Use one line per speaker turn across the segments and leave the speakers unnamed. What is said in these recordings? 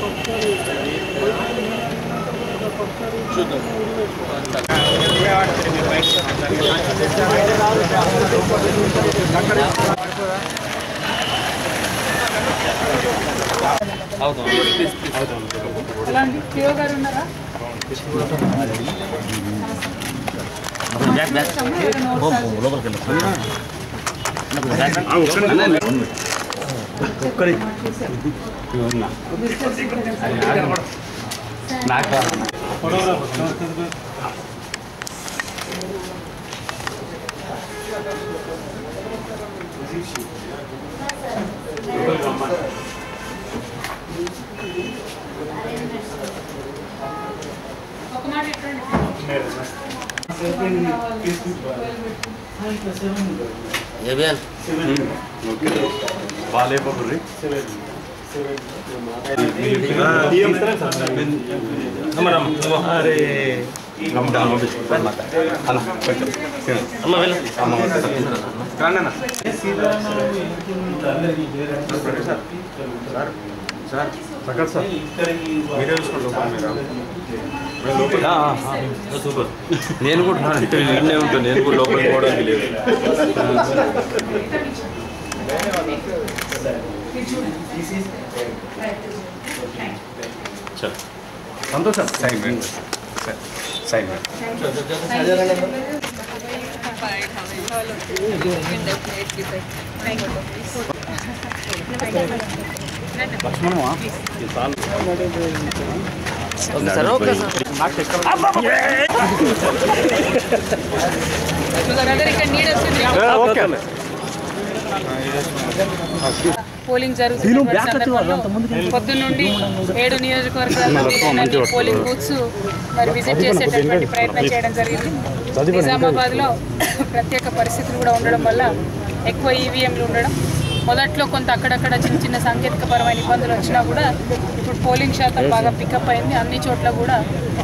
నేను కూడా ఇన్నే ఉంటాను, నేను కూడా లోపలికి పోవడానికి లేదు. సంతోషం.
పోలింగ్ జరుగుతున్న సందర్భంలో పొద్దున్నుండి 7 నియోజకవర్గాల పోలింగ్ బూత్స్ మరి విజిట్ చేసేటటువంటి ప్రయత్నం చేయడం జరిగింది. నిజామాబాద్లో ప్రత్యేక పరిస్థితులు కూడా ఉండడం వల్ల ఎక్కువ ఈవీఎంలు ఉండడం, మొదట్లో కొంత అక్కడక్కడ చిన్న చిన్న సాంకేతికపరమైన ఇబ్బందులు వచ్చినా కూడా ఇప్పుడు పోలింగ్ శాతం బాగా పికప్ అయింది. అన్ని చోట్ల కూడా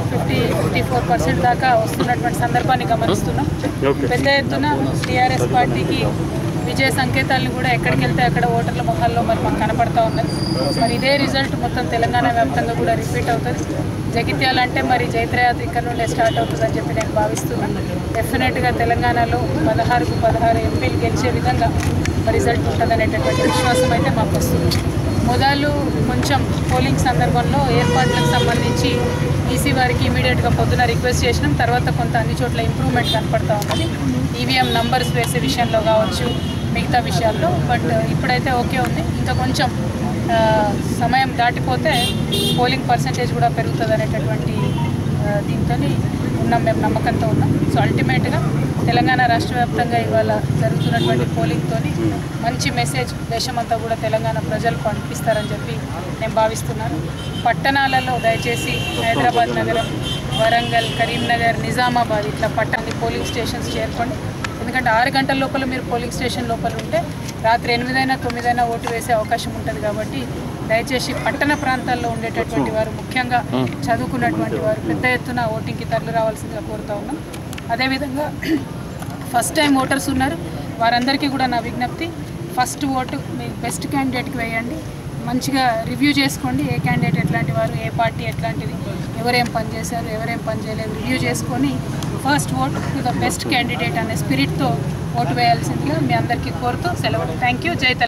54% దాకా వస్తున్నటువంటి సందర్భాన్ని గమనిస్తున్నాం. పెద్ద ఎత్తున టీఆర్ఎస్ పార్టీకి విజయ సంకేతాలను కూడా ఎక్కడికి వెళ్తే అక్కడ ఓటర్ల ముఖాల్లో మరి మాకు కనపడతా ఉన్నది. మరి ఇదే రిజల్ట్ మొత్తం తెలంగాణ వ్యాప్తంగా కూడా రిపీట్ అవుతుంది. జగిత్యాల అంటే మరి జైత్రయాత్ర ఇక్కడ నుండే స్టార్ట్ అవుతుందని చెప్పి నేను భావిస్తున్నాను. డెఫినెట్గా తెలంగాణలో 16కు 16 ఎంపీలు గెలిచే విధంగా రిజల్ట్ ఉంటుందనేటటువంటి విశ్వాసం అయితే మాకు వస్తుంది. మొదలు కొంచెం పోలింగ్ సందర్భంలో ఏర్పాట్లకు సంబంధించి ఈసీ వారికి ఇమీడియట్గా పొద్దున రిక్వెస్ట్ చేసినాం. తర్వాత కొంత అన్ని చోట్ల ఇంప్రూవ్మెంట్ కనపడతా ఉన్నది, ఈవీఎం నంబర్స్ వేసే విషయంలో కావచ్చు, మిగతా విషయాల్లో. బట్ ఇప్పుడైతే ఓకే ఉంది. ఇంకా కొంచెం సమయం దాటిపోతే పోలింగ్ పర్సంటేజ్ కూడా పెరుగుతుంది అనేటటువంటి దీంతో ఉన్నాం, మేము నమ్మకంతో ఉన్నాం. సో అల్టిమేట్గా తెలంగాణ రాష్ట్ర వ్యాప్తంగా ఇవాళ జరుగుతున్నటువంటి పోలింగ్తో మంచి మెసేజ్ దేశమంతా కూడా తెలంగాణ ప్రజలు పంపిస్తారని చెప్పి నేను భావిస్తున్నాను. పట్టణాలలో దయచేసి హైదరాబాద్ నగరం, వరంగల్, కరీంనగర్, నిజామాబాద్ ఇట్లా పట్టణ పోలింగ్ స్టేషన్స్ చేరుకోండి. ఎందుకంటే 6 గంటల లోపల మీరు పోలింగ్ స్టేషన్ లోపల ఉంటే రాత్రి 8 అయినా 9 అయినా ఓటు వేసే అవకాశం ఉంటుంది. కాబట్టి దయచేసి పట్టణ ప్రాంతాల్లో ఉండేటటువంటి వారు, ముఖ్యంగా చదువుకున్నటువంటి వారు పెద్ద ఎత్తున ఓటింగ్కి తరలి రావాల్సిందిగా కోరుతా ఉన్నాం. అదేవిధంగా ఫస్ట్ టైం ఓటర్స్ ఉన్నారు, వారందరికీ కూడా నా విజ్ఞప్తి, ఫస్ట్ ఓటు మీ బెస్ట్ క్యాండిడేట్కి వేయండి. మంచిగా రివ్యూ చేసుకోండి, ఏ క్యాండిడేట్ ఎట్లాంటి వారు, ఏ పార్టీ ఎట్లాంటిది, ఎవరేం పని చేశారు, ఎవరేం పని చేయలేదు రివ్యూ చేసుకొని first vote to the best candidate అనే స్పిరిట్తో ఓటు వేయాల్సిందిగా మీ అందరికీ కోరుతూ సెలవు. Thank you. జై తెలంగాణ.